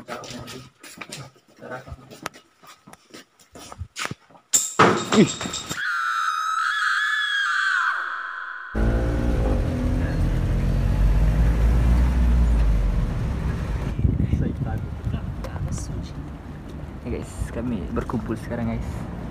Ih. Ya guys, kami berkumpul sekarang guys.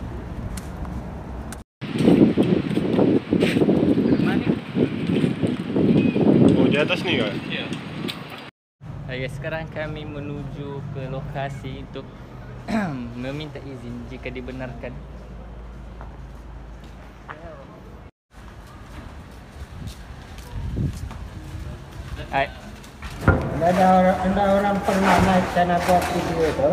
Oh, di atas nih kan? Iya. Guys, sekarang kami menuju ke lokasi untuk meminta izin jika dibenarkan. Hai. Ada orang pernah naik sana buat video itu.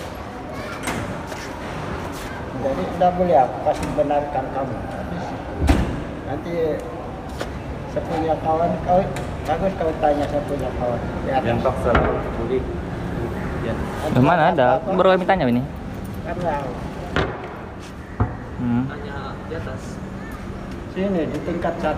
Jadi tidak boleh aku kasih benarkan kamu. Nanti sepunya kawan kau bagus kau tanya sepunya kawan. Yang paksa boleh. Mana ada? Baru kami tanya ini. Karena Tanya di atas. sini di tingkat 1.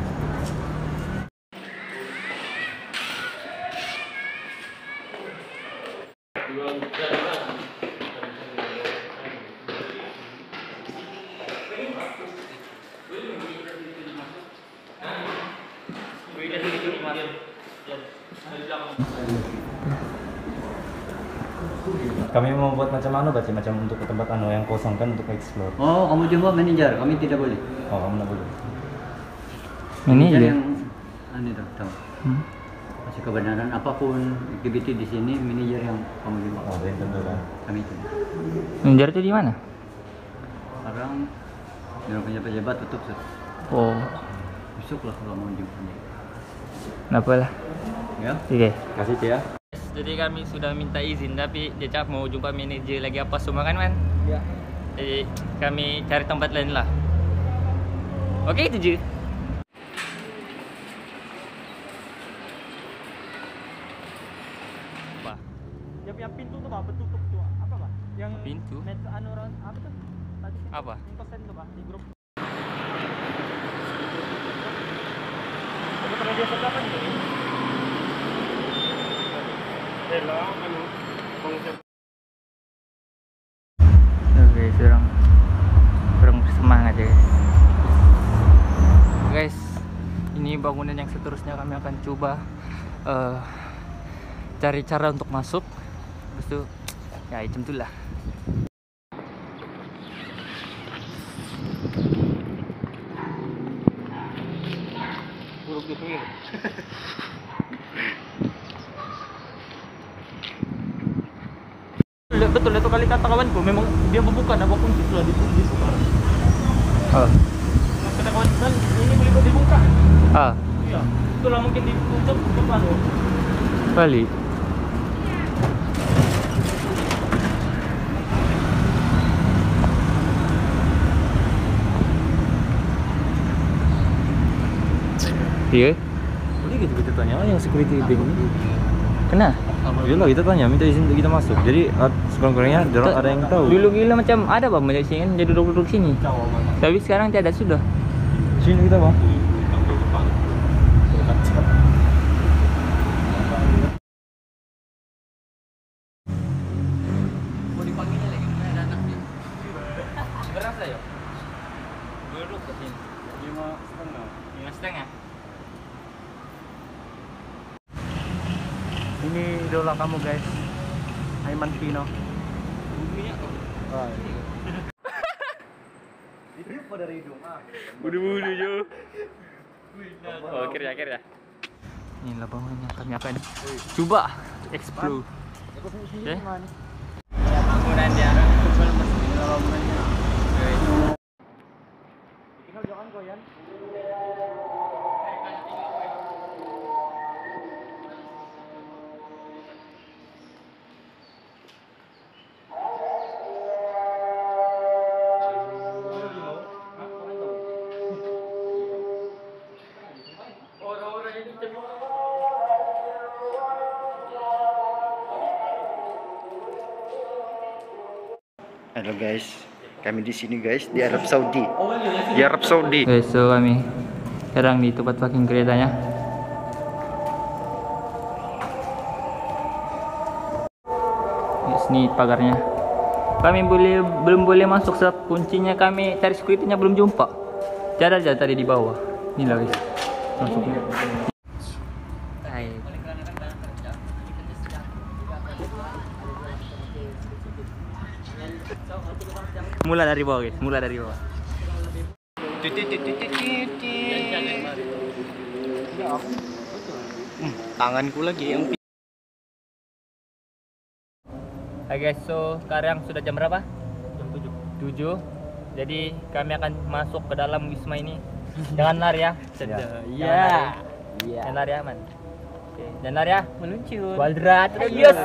Kami mau buat macam mana baca macam untuk ke tempat anu yang kosong kan untuk explore. Oh, kamu jumpa manajer, kami tidak boleh. Oh, kamu nak boleh. Ini Manajer aja. yang anu tahu. Masih kebenaran apapun activity di sini manajer yang kamu jumpa. Oh, yang tentu kan. Kami itu. Menjar itu di mana? Sekarang yang punya pejabat tutup sih. Oh, Besok lah kalau mau jumpa. kenapa lah? Ya. Oke. Kasih Cia. Jadi kami sudah minta izin tapi dia cakap mau jumpa manajer lagi apa semua kan man? Ya. Jadi kami cari tempat lain lah. Oke itu je. Apa? Yang pintu tuh Pak, bertutup tuh. Apa Pak? Yang Pintu? anu orang apa tuh? Tadi Apa? yang kosen tuh Pak di grup. Tapi pernah dia seberapa nih? Oke, kurang bersemangat ya guys. Guys, ini bangunan yang seterusnya kami akan coba cari cara untuk masuk. Habis itu ya macam itulah. Buruk gitu ya. Betul itu kali kata kawanku, memang dia membuka nama kunci setelah dibuka. Oh. Kata kawan kan ini boleh dibuka. Ah. Iya. Itulah mungkin ditutup anu. Kali. Iya. Boleh kita tanya yang security bank ini. Kena? Yalah kita tanya minta izin untuk kita masuk. Jadi sekurang-kurangnya ada yang tahu. Dulu gila macam ada bang banyak sini kan jadi duduk sini. Tapi sekarang tiada sudah. Sini kita bang. Mau dipanggilnya lagi ada anaknya. Berapa ya? Duduk ke sini. 5,5. 5,5. Ini idola kamu guys. Aiman Pino. Itu pada hidung ah. Budi-budi jo. Oh, akhirnya. Inilah bangunan yang kami akan coba explore. Oke. Bangunan dia. Tinggal jangan goyan. Halo guys, kami di sini guys di Arab Saudi. Di Arab Saudi. Oke, so kami sekarang di tempat parking keretanya. Ini pagarnya. Kami belum boleh masuk sebab kuncinya kami cari security-nya belum jumpa. Ada aja tadi di bawah. Ini lah guys. Masuknya. Hai. Mulai dari bawah guys, mulai dari bawah. Tanganku lagi yang. Hai guys, so sekarang sudah jam berapa? Jam 7. Jadi kami akan masuk ke dalam Wisma ini. Jangan lari ya. Iya. Jangan lari aman. Oke, jangan lari ya. Meluncur. Kuadrat. Yes.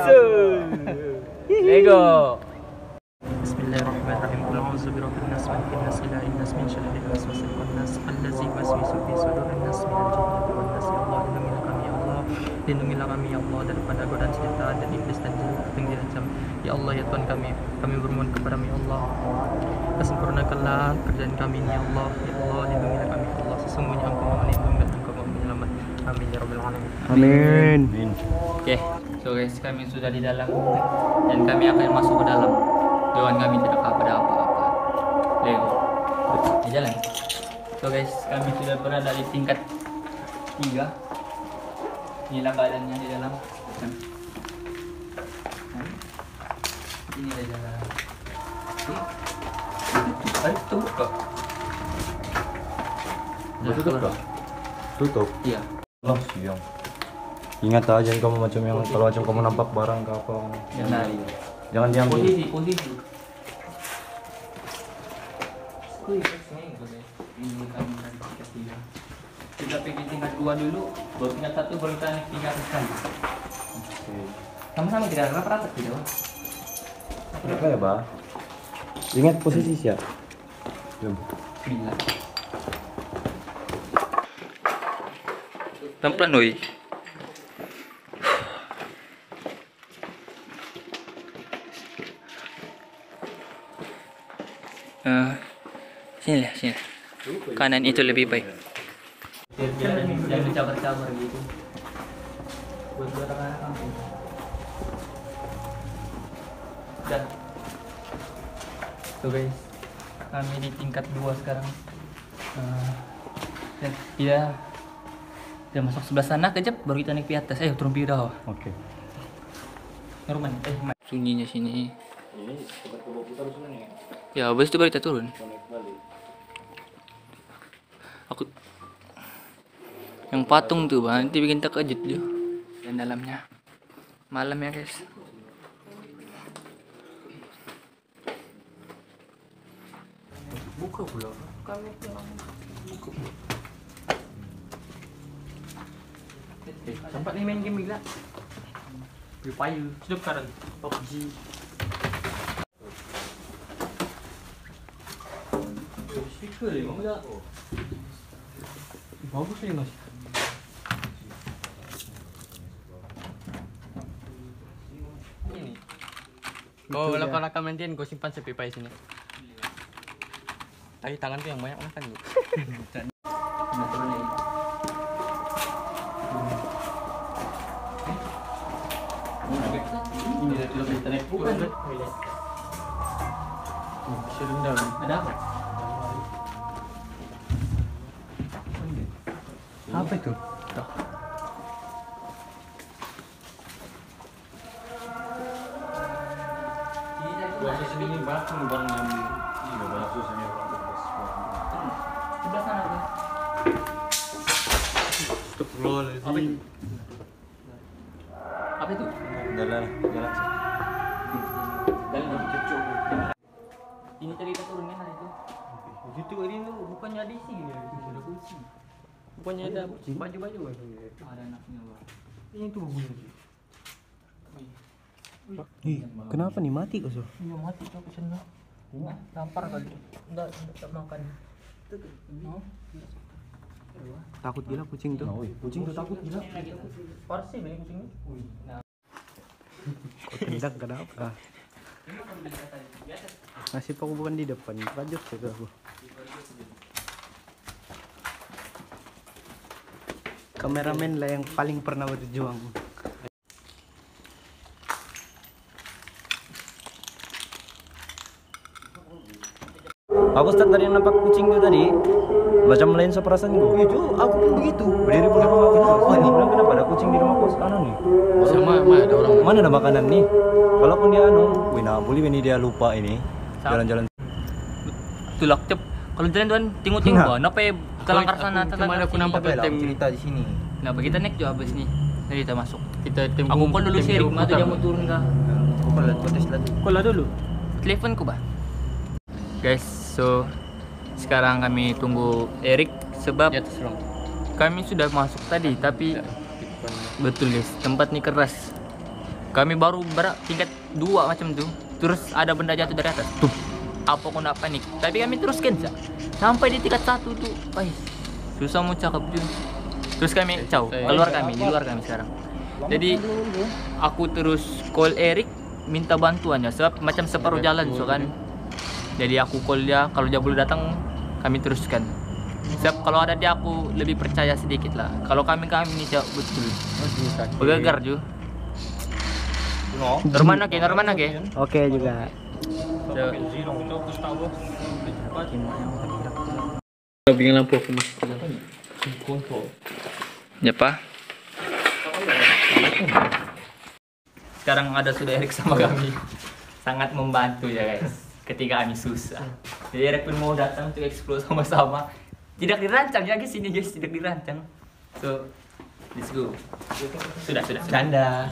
Lego. Bismillahirrahmanirrahim. Qul a'udzu birabbil nas, malikin nas, ilahin nas, min syarril waswasil khannas, allazi yuwaswisu fi sudurin nas, minal jinnati wan nas. Ya Allah, lindungilah kami ya Allah. Lindungilah kami ya Allah daripada godaan setan dan iblis dan jin yang dirancam. Ya Allah ya Tuhan kami bermohon kepadamu ya Allah. Sempurnakanlah kerjaan kami ini ya Allah. Ya Allah, lindungilah kami ya Allah. Sesungguhnya Engkau Maha Melindungi dan Engkau Maha Penyelamat. Amin ya rabbal alamin. Amin. Oke, so guys, kami sudah di dalam dan kami akan masuk ke dalam. Doan kami tidak ada apa-apa. Lego. Di jalan. So guys, kami sudah berada di tingkat 3. Inilah keadaannya di dalam. Ini di dalam. Tutup kok. Tutup kok? Tutup? Iya. Oh, siang. Ingat aja kamu macam yang kalau macam kamu nampak barang ke apa. Yang lari. Jangan diambil. Posisi. Ini kami dari tingkat 3. Kita pergi tingkat 2 dulu, baru tingkat 1 baru kita naik tingkat 1. Sama-sama tidak rata-rata tidak, Bang? Berapa ya, Bah? Ingat posisi siap. Jom. Bila. Pelan-pelan, woi. Sini. Kanan itu lebih baik. Jangan cabar-cabar gitu. Buat anak-anak kampung. Dan tuh guys, kami di tingkat 2 sekarang. Dan dia masuk sebelah sana kejap baru kita naik ke atas. Ayo turun di bawah. Oke. Norman, sunyinya sini. Ini ya, habis itu baru kita turun. Aku yang patung tuh, Bang, nanti bikin terkejut dia. Dan dalamnya malam ya, guys. Buka pula. Kami buka. Sempat nih main game gila. Free Fire, sekarang PUBG. Speaker ni enggak. Bagus ni Mas. Ini. Kau lakam nanti kau simpan sepipai sini. Tapi tangan tu yang banyak makan tu. Ini dah lebih terik bukan? Serendam. Ada apa? Apa itu? Tuh. Proses ini batu bang ambil. Ini batu sini orang bekas. Sebelah sana tu. Astagfirullahaladzim. Apa itu? Apa itu? Jalan. Dalam cucuk. Ini tadi kita turun kan itu. Itu ini tu bukannya ada isi dia, ada kunci. Bukannya ada baju-baju kan? Ada anaknya, Bang. Ini tu bunyi. Kenapa nih mati kau so? Iya mati tu aku sana. Lampar kali. Enggak makan. Takut gila kucing tuh. Kucing tuh takut gila. Parsi beli kucing ni. Kau tindak kenapa? Nasib aku bukan di depan, lanjut ke aku. Kameramen lah yang paling pernah berjuang. Aku start dari yang nampak kucing itu tadi, macam lain seperasaan gue. Itu aku pun begitu. Berdiri di rumah kenapa nih? Bilang kenapa ada kucing di rumahku sekarang nih? Sama ada orang. Mana ada makanan nih? Kalaupun dia wih nah boleh ini dia lupa ini jalan-jalan. Tulak cep. Kalau jalan tuan tengok-tengok bah. Napa kelangkar sana Cuma ada aku nampak cerita di sini. Nah, kita naik juga habis nih. Jadi kita masuk. Kita aku call dulu si Erik, mata dia mau turun kah? Call dulu. Teleponku bah. Guys, so sekarang kami tunggu Erik sebab kami sudah masuk tadi tapi betul guys, tempat ini keras. Kami baru tingkat 2 macam tuh. Terus ada benda jatuh dari atas. Tuh. Apa kau nak panik? Tapi kami teruskan sampai di tingkat 1 tuh. Susah mau cakap juga. Terus kami keluar kami di luar kami sekarang. Jadi aku terus call Erik minta bantuannya sebab macam separuh jalan so kan. Jadi aku call dia, kalau dia boleh datang kami teruskan. Sebab kalau ada dia aku lebih percaya sedikit lah. Kalau kami ini jauh betul. Bergegar juga. Norman oke. Oke juga. Bikin lampu aku mas. Ya pak. Sekarang sudah Erik sama kami. Sangat membantu ya guys. Ketika kami susah. Jadi Erik pun mau datang untuk explore sama-sama. Tidak dirancang ya guys ini guys, tidak dirancang. So, let's go. Sudah. Canda.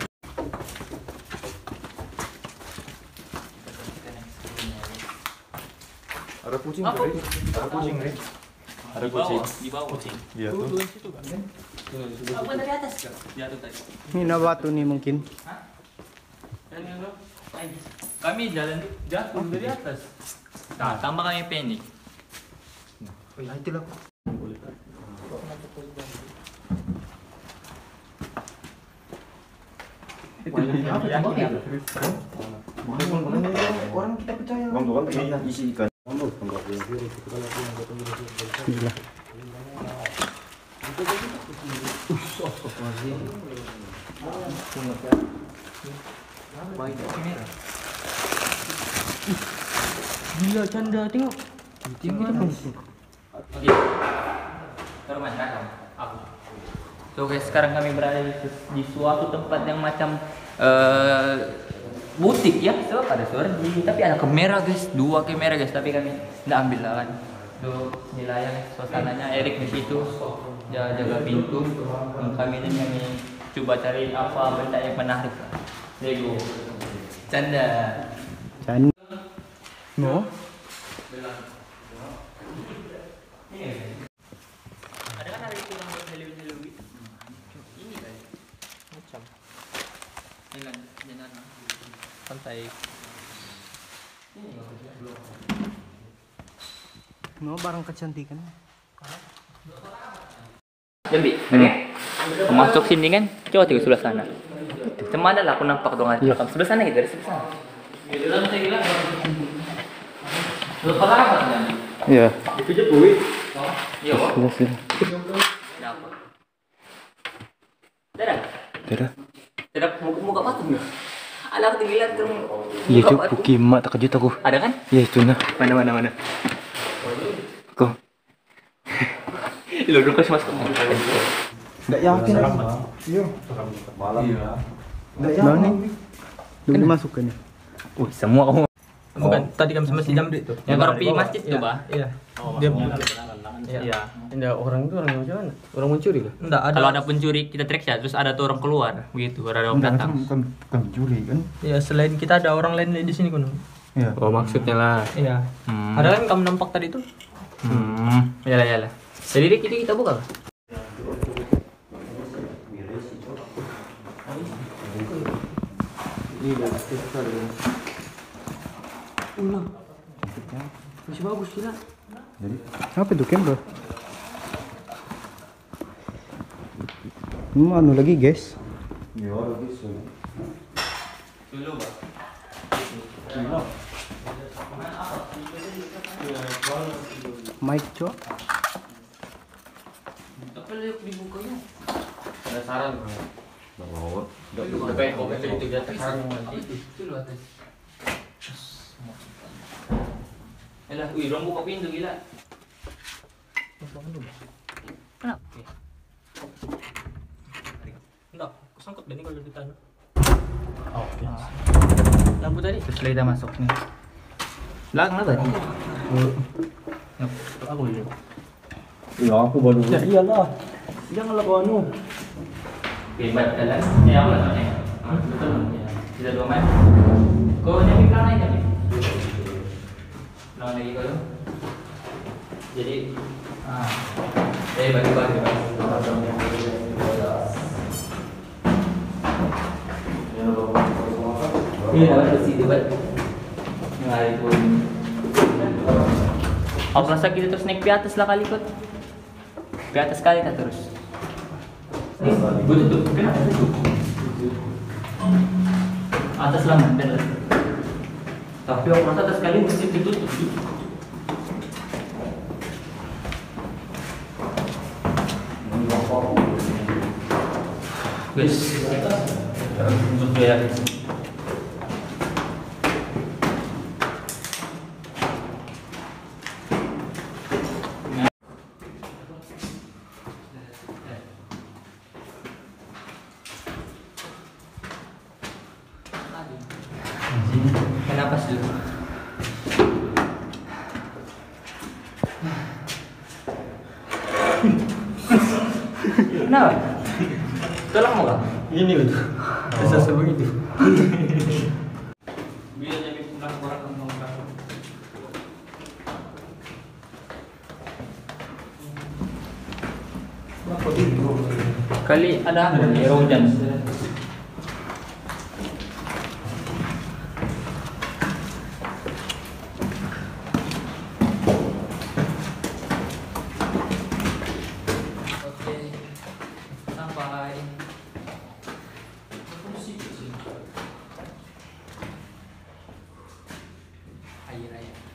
Ada kucing, Ada kucing, Ada kucing. Di bawah kucing. Iya tuh. Situ kan. Apa dari atas kan? Jatuh tadi. Ini batu nih mungkin. Kami jalan jatuh dari atas. Nah, tambah kami panik. Itulah. Orang kita percaya. Bang isi ikan. Gila. Gila canda tengok. Iya. Norman kan aku. So guys, sekarang kami berada di suatu tempat yang macam butik ya. So ada suara tapi ada kamera guys, 2 kamera guys, tapi kami nggak ambil lah kan. Tuh nilai suasananya Erik di situ jaga pintu. Kami coba cari apa benda yang menarik. Lego. Canda. No. Ada kan itu orang buat helio gitu. Ini kan macam dengan santai. No, barang kecantikan. Jambi, masuk sini kan, coba tengok sebelah sana. Cuma ada lah aku nampak dong ada sebelah sana gitu, dari sebelah sana. Gitu lah saya bilang. Lu pernah apa Jambi? Iya. Itu je bui. Iya, Pak. Sudah. Kenapa? Tidak. Tidak muka patung ya? Alah aku dilihat tuh. Iya tuh, Pukimak terkejut aku. Ada kan? Iya itu nah. Mana. Kok? Lo dulu kasih masuk. Enggak yakin. Iya. Malam ya. Enggak yakin. Belum masuk kan ya? Semua kamu. Bukan, tadi kami sama si Jamri tuh. Yang baru pergi masjid tuh, Bah. Iya. Dia Iya. Enggak, orang itu orang macam mana? Orang mencuri kah? Enggak, ada. Kalau ada pencuri kita track ya, terus ada tuh orang keluar, begitu, ada orang datang. Bukan mencuri kan? Iya, selain kita ada orang lain di sini kan. Iya. Oh, maksudnya lah. Iya. Ada kan kamu nampak tadi tuh? Yalah. Jadi Rik, itu kita buka. Ini udah sekali. Masih bagus gila. Jadi Apa itu Ken, bro? Anu lagi, guys. ya lagi sih. Dulu, Bah. Mic, Cok. Tapi lihat dibukanya. Ada saran. Enggak mau. Itu dia saran nanti. Itu lu atas. lah. Wih, orang buka pintu gila. Kenapa? Enggak, kesangkut dan ini kalau ditanya. Oh, ya. Lampu tadi. Terus kita masuk nih. Belakang apa tadi? Aku ini. Iya, aku baru. Ya iyalah. Jangan lah kau anu. Hebat kalian. Ya aku lah tanya. Betul. Tidak 2 menit. Kau nyampe kan aja nih. Lawan lagi kau. Jadi bagi-bagi. Iya, ada sih debat. Hari itu. Aku rasa kita terus naik di atas lah kali kot. Di atas kali tak terus. Betul, kenapa itu? Atas lah mantel. Tapi aku rasa atas kali mesti ditutup. Guys, untuk dia. Kenapa sih? Kenapa? Tolong mau gak? Ini betul. Bisa sebegitu. Biar jadi orang ngomong. Kali ada air hujan. Oke, sampai. Air.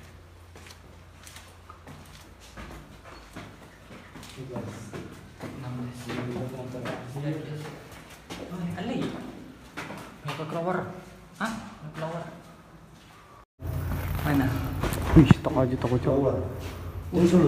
Ada lagi? Nggak keluar. Hah? Nggak keluar. Mana? Wih, tak aja takut coba. Yang sulu.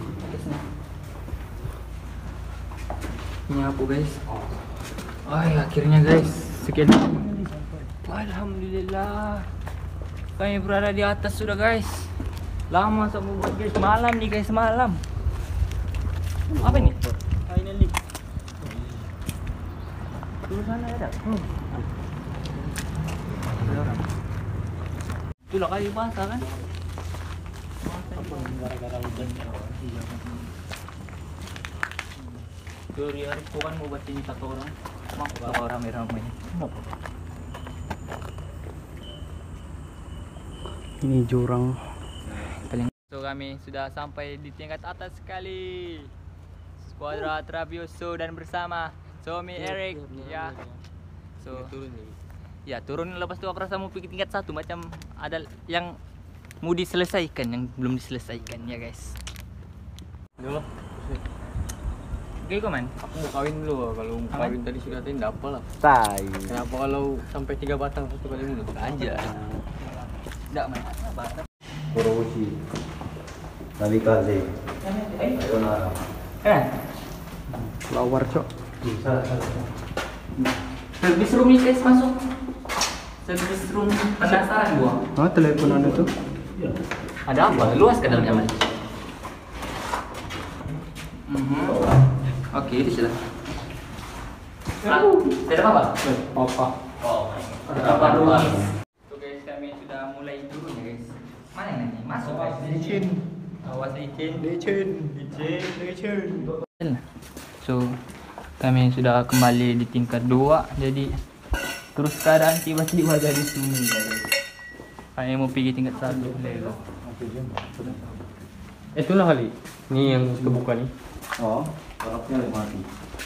Ini aku guys. Akhirnya guys. Sekian. Alhamdulillah. Kami berada di atas sudah guys. Lama sama buat guys. Malam nih guys, malam. Apa ini? Finally. Dulu sana ada. Itulah kali basah kan? Gara-gara hujan. Dari hari itu kan mau buat ini 1 orang. Mau bawa rame-rame. Kenapa? Ini jurang. So kami sudah sampai di tingkat atas sekali. Squadra Travioso dan bersama Somi Eric ya. So ya turun, lepas itu aku rasa mau pergi tingkat 1 macam ada yang mau diselesaikan yang belum diselesaikan ya guys. Udah lah. Oke kok man. Aku mau kawin dulu. Kalau mau kawin tadi sudah tadi enggak apa lah. Tai. Kenapa kalau sampai 3 batang 1 kali mulut? Aja. Enggak man. Batang. Kuroshi. Nabikaze. Sayonara. Lawar, Cok. Service room nih guys, masuk. Service room penasaran gua. Telepon ada tuh. Ada apa? Luas ke dalamnya man. Oke, di sini. Ada apa? Apa? Oh, ada apa luas? Tuh guys, kami sudah mulai turun ya guys. Mana yang nanti? Masuk guys. Licin. Awas izin. Licin. So, kami sudah kembali di tingkat 2. Jadi terus keadaan tiba-tiba jadi sunyi guys. Kami mau pergi tingkat 1 lego. Itulah kali. Ini yang kebuka nih. Oh, orangnya lagi mati.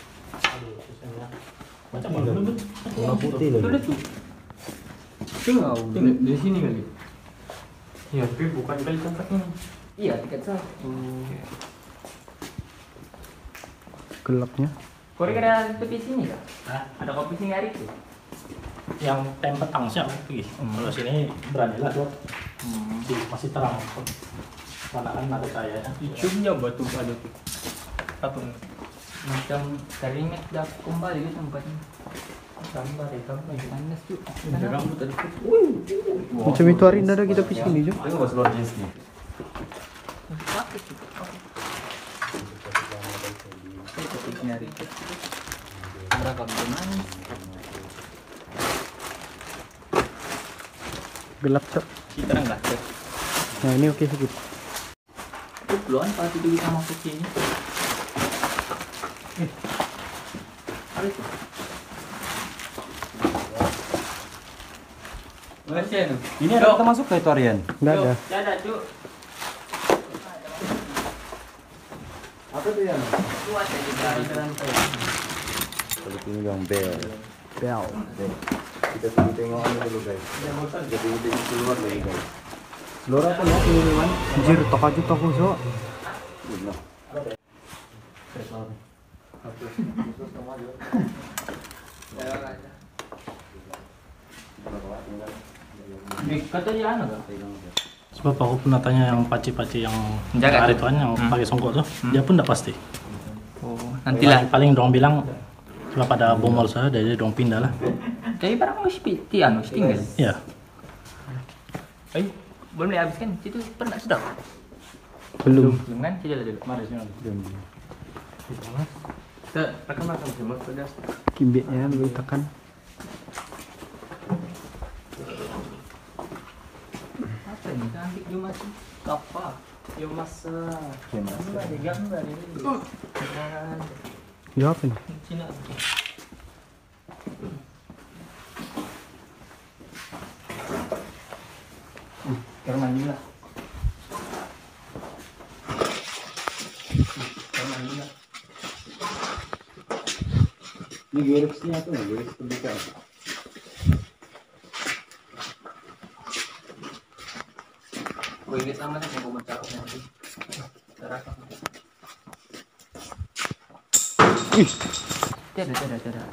Warna putih Itu lagi. ada tuh. Di sini kali. Iya, tapi bukan kali tempatnya. Iya, tingkat 1. Gelapnya. Korek ada kopi sini kah? Ada kopi sini hari itu. yang tem petang siap pergi. Kalau sini berani lah tuh. Masih terang. Mana kan ada saya. YouTube-nya batu ada tuh. Apa? Macam keringat dah kembali ke tempatnya. Gambar panas tuh. Rambut tadi. Macam itu hari ada kita pergi sini juga. Tengok seluar jeans ni. Nyari. Berapa bulan? Gelap cok. Kita enggak cek. Nah ini oke sedikit. Belum pas itu kita masuk sini. Ini ada kita masuk ke itu Aryan. Enggak ada. Enggak ada, Cuk. Apa tuh Yan? Kuat ya di lantai. Kalau ini yang bel. Bel. Kita tengok ini dulu guys. Jadi udah keluar lagi guys. Keluar apa ya ini man? Anjir tok aja tok so. Katanya anu kan? Sebab aku pernah tanya yang paci-paci yang Jaga hari tuh. tuan yang pakai songkok tuh, dia pun tidak pasti. Oh, nantilah. Paling dong bilang sebab ada bomol saya, jadi dong pindah lah. Tapi barang harus anu tinggal. Iya. Belum dihabis kan? Itu pernah sudah. Belum. Belum kan? Tidak ada dulu. Mari sini. Kita akan makan semua sudah. Kimbitnya lebih tekan. Apa ini? Nanti dia masih apa? Dia masak. Gambar ini. Jawab nih. Cina. Kamar mandi lah. Kamar mandi lah. Ini garisnya tuh, garis terbuka. Gue inget sama nih mau komentar nanti. Terasa. Tidak.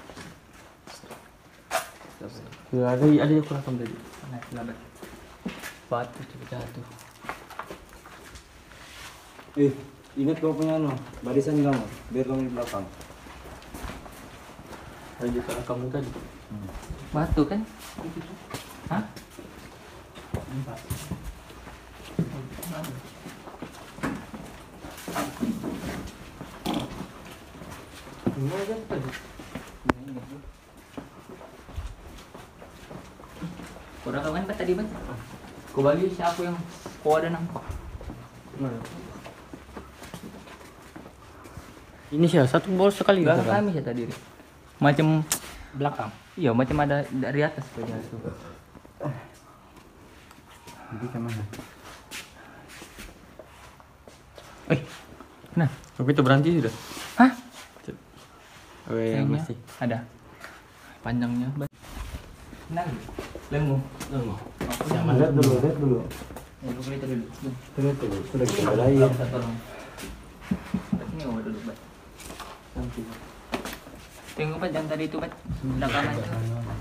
Ada yang kurang tadi. Naik lambat. Batu jatuh. Ingat kau punya barisan kamu, biar kamu di belakang. Ada cara kamu tadi. Batu kan? Hah? Ini aja tadi. Udah kawan Pak tadi Pak? Kau bagi siapa yang kau ada nampak? Ini sih satu bol sekali Enggak kami saya tadi. Macam Belakang. iya macam ada dari atas kau jatuh. Jadi kemana? Nah, Tapi itu berhenti sudah. hah? Oh yang Kayaknya masih. ada panjangnya. Nah, lengu. Lihat dulu. Ya, dulu itu dulu. Lihat dulu. Sudah kita lagi. Tolong. Ini mau dulu, Bat. Tengok Bat yang tadi itu, Bat. Belakangan itu.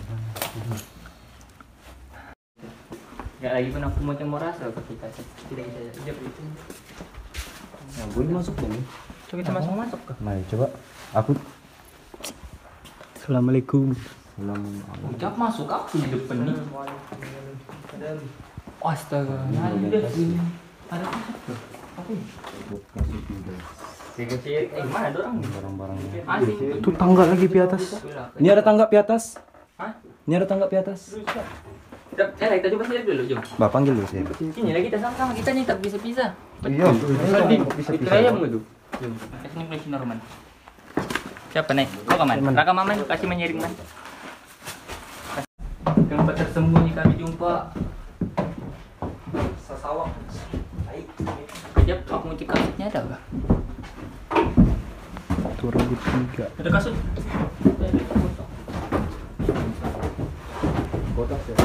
Gak lagi pun aku macam mau rasa ke kita. Tidak bisa jawab itu. Nah, boleh masuk dong. Coba kita masuk ke. Mari coba. Aku Assalamualaikum. Ucap masuk aku di depan nih. Astaga, ada sih. Ada apa tuh? Apa ini? Mana ada orang? barang-barangnya. Asing. Itu tangga lagi di atas. Ini ada tangga di atas. Hah? Ini ada tangga di atas. Kita coba lihat dulu, Jom. Mbak panggil dulu saya. Sini lagi kita sama-sama kita nih tak bisa-bisa. Iya. Itu ayam nggak tuh? Kasih nih si Norman. Siapa naik? Kau kaman? Raka Maman kasih menyiring man. Tempat tersembunyi kami jumpa. Sasawak. Kejap aku mau cek kasutnya ada nggak? Turun di 3. Ada kasut? Kotak ya.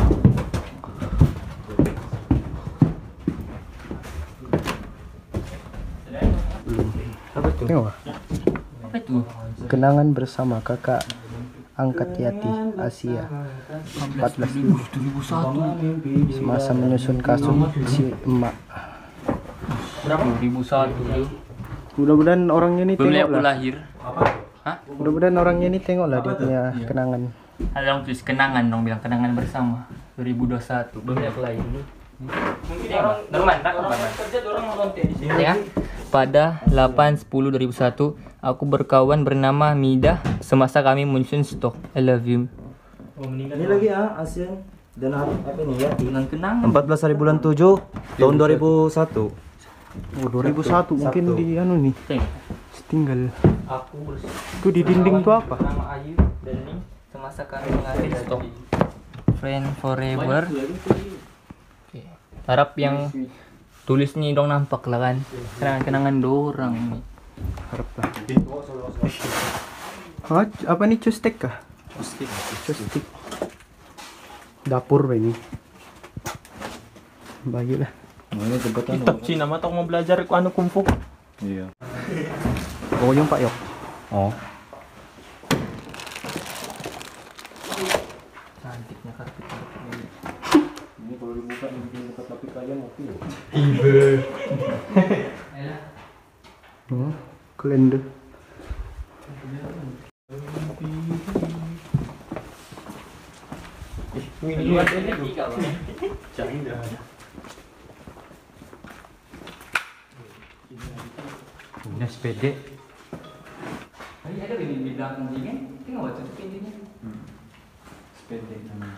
Apa itu? Tengok. Apa itu? Kenangan bersama kakak angkat Yati Asia. 14.000. Semasa menyusun kasus si emak. Berapa? 2001. Mudah-mudahan orangnya ini Belum tengok aku lah. lahir. Hah? Mudah-mudahan orangnya ini tengok lah dia punya kenangan. Ada yang tulis kenangan dong, bilang kenangan bersama 2021. Belum aku lahir dulu. Mungkin orang Norman, kerja orang nonton di sini ya. Pada 8/10/2001, aku berkawan bernama Midah semasa kami menyusun stok. I love you. Ini lagi ya, ASEAN dan apa nih ya? Kenangan. 14 hari bulan 7 tahun 2001. Oh 2001 mungkin Sabtu. di anu nih. Tinggal. Aku Itu di dinding tuh apa? Nama Ayu dan Ning semasa kami mengambil stok. Friend forever. Oke. Harap yang tulisnya dong nampak lah kan. Kenangan-kenangan dorang nih. Harap lah. Apa nih custek kah? Custek. Dapur ba ini. Bagilah. Mana jembatan? Kitab Cina mah tau mau belajar ku anu kungfu. Iya. Oh yung Pak Yok. Oh. Cantiknya karpet. Ini kalau dibuka bikin dekat tapi kalian oke. Kalender. Ini sepede. Tadi ada di belakang sini kan? Tengok waktu itu pintunya. Sepede namanya.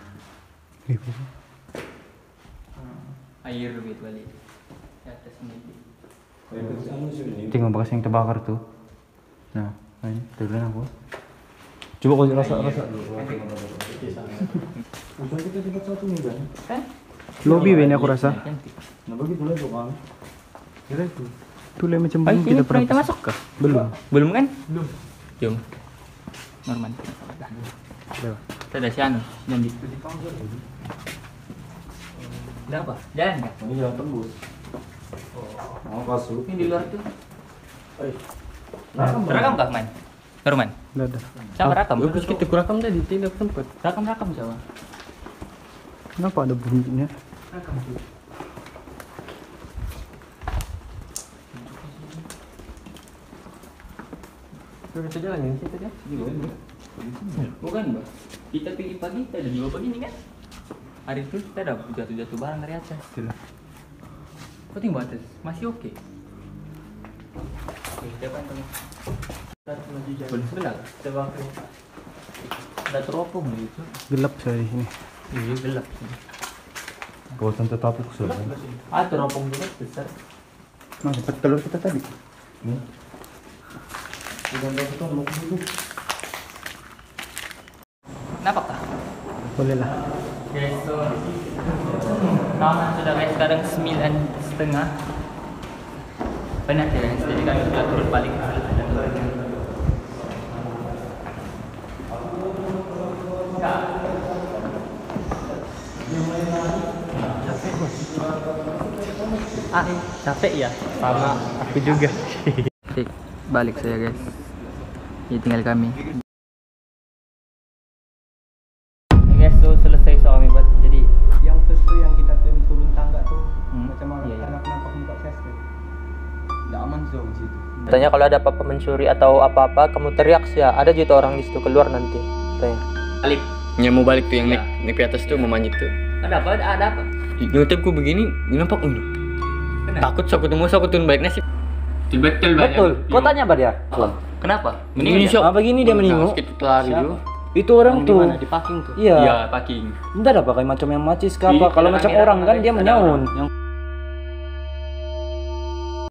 Air gitu balik. Di atas sendiri. Tengok bekas yang terbakar tuh. Nah, ini turun aku. Coba kau rasa dulu. Usaha kita cepat satu nih kan? Lobby ba ini aku rasa. Cantik. Nah bagi dulu tuh kan. Kira itu. Tulay macam Ay, belum ini kita pernah kita pernah. masuk kah? Belum. Belum kan? Belum. Jom. Norman. Kita ada si Anu. Dan di Ada apa? Jalan nggak? Ini jalan tembus. Mau masuk. Ini di luar tuh. Rekam kah, Man? Norman. Enggak ada. Siapa rekam? Bagus kita kurakam tadi tidak tempat. Rekam siapa? Kenapa ada bunyinya? Rekam tuh. Sudah bisa jalan ini kita dia. Bukan, Mbak. Kita pergi pagi, kita ada 2 pagi nih kan? Hari itu kita ada jatuh-jatuh barang dari atas. Kok tinggal atas? Masih oke. Oke, depan teman. Boleh sebelah. Coba ke. Ada teropong gitu. Gelap saya di sini. Iya, gelap. Kawasan tertapuk sudah. Ah, teropong juga besar. Nah, dapat telur kita tadi. Kenapa kah? Boleh lah. Oke, so Kawan saudara sekarang 9:30. Penat ya, jadi kami sudah turun balik. Capek ya? Sama aku juga. Oke, balik saya guys. Ini tinggal kami. Guys, so selesai kami buat. Jadi Yang first tuh yang kita turun tangga tuh macam Iya, iya. anak nampak muka saya. Enggak aman zone situ. Katanya kalau ada apa-apa mencuri atau apa-apa, kamu teriak sih ya. Ada juga orang di situ keluar nanti. Katanya. balik. Ya mau balik tuh yang naik ke atas tuh mau manjat tuh. Ada apa? Ada apa? Nyutipku begini, nampak takut aku turun balik nasib. Betul. Kau tanya apa dia? Kenapa? Ini Ah, begini dia meninggal. Kita lari dulu. Itu orang tuh. Di parking tuh. Iya. Iya, packing. Entah apa kayak macam yang macis ke apa. Kalau macam orang kan dia menyaun. Yang